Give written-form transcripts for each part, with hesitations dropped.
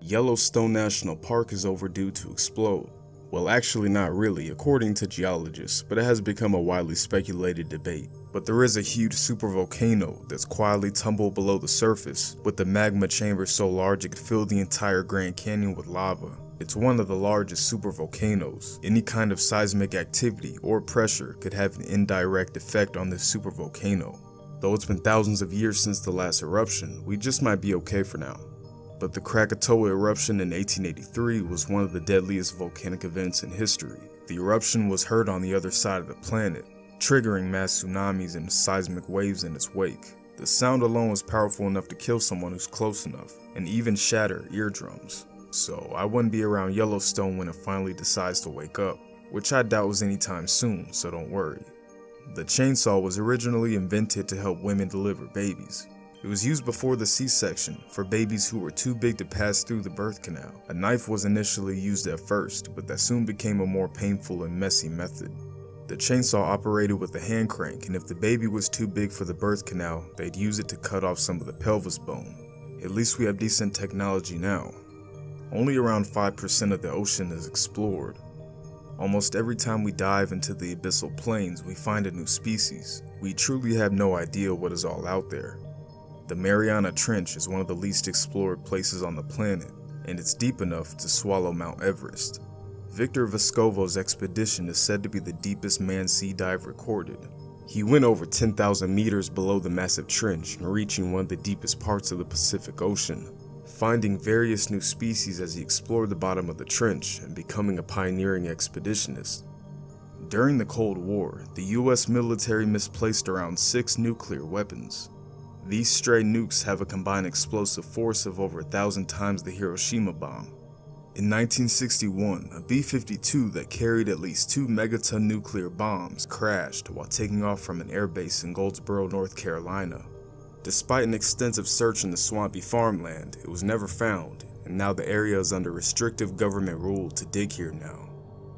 Yellowstone National Park is overdue to explode. Well, actually not really, according to geologists, but it has become a widely speculated debate. But there is a huge supervolcano that's quietly tumbled below the surface, with the magma chamber so large it could fill the entire Grand Canyon with lava. It's one of the largest supervolcanoes. Any kind of seismic activity or pressure could have an indirect effect on this supervolcano. Though it's been thousands of years since the last eruption, we just might be okay for now. But the Krakatoa eruption in 1883 was one of the deadliest volcanic events in history. The eruption was heard on the other side of the planet, triggering mass tsunamis and seismic waves in its wake. The sound alone was powerful enough to kill someone who's close enough, and even shatter eardrums. So I wouldn't be around Yellowstone when it finally decides to wake up, which I doubt was anytime soon, so don't worry. The chainsaw was originally invented to help women deliver babies. It was used before the C-section for babies who were too big to pass through the birth canal. A knife was initially used at first, but that soon became a more painful and messy method. The chainsaw operated with a hand crank, and if the baby was too big for the birth canal, they'd use it to cut off some of the pelvis bone. At least we have decent technology now. Only around 5% of the ocean is explored. Almost every time we dive into the abyssal plains, we find a new species. We truly have no idea what is all out there. The Mariana Trench is one of the least explored places on the planet, and it's deep enough to swallow Mount Everest. Victor Vescovo's expedition is said to be the deepest manned sea dive recorded. He went over 10,000 meters below the massive trench and reaching one of the deepest parts of the Pacific Ocean, finding various new species as he explored the bottom of the trench and becoming a pioneering expeditionist. During the Cold War, the US military misplaced around 6 nuclear weapons. These stray nukes have a combined explosive force of over 1,000 times the Hiroshima bomb. In 1961, a B-52 that carried at least 2 megaton nuclear bombs crashed while taking off from an airbase in Goldsboro, North Carolina. Despite an extensive search in the swampy farmland, it was never found, and now the area is under restrictive government rule to dig here now.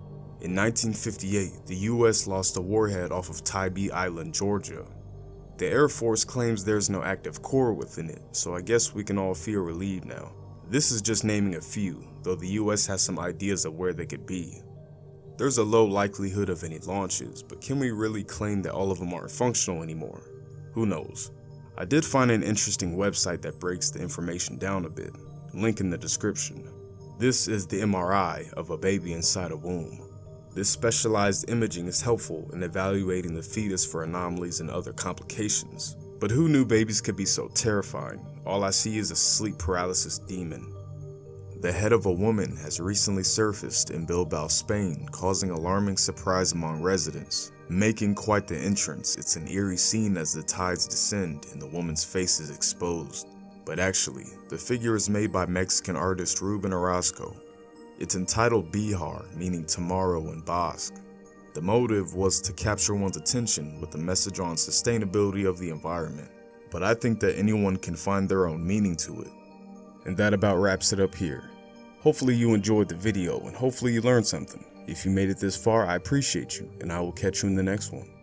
In 1958, the US lost a warhead off of Tybee Island, Georgia. The Air Force claims there's no active core within it, so I guess we can all feel relieved now. This is just naming a few, though the US has some ideas of where they could be. There's a low likelihood of any launches, but can we really claim that all of them aren't functional anymore? Who knows? I did find an interesting website that breaks the information down a bit, link in the description. This is the MRI of a baby inside a womb. This specialized imaging is helpful in evaluating the fetus for anomalies and other complications. But who knew babies could be so terrifying? All I see is a sleep paralysis demon. The head of a woman has recently surfaced in Bilbao, Spain, causing alarming surprise among residents. Making quite the entrance, it's an eerie scene as the tides descend and the woman's face is exposed. But actually, the figure is made by Mexican artist Ruben Orozco. It's entitled Bihar, meaning tomorrow in Basque. The motive was to capture one's attention with a message on sustainability of the environment, but I think that anyone can find their own meaning to it. And that about wraps it up here. Hopefully you enjoyed the video and hopefully you learned something. If you made it this far, I appreciate you, and I will catch you in the next one.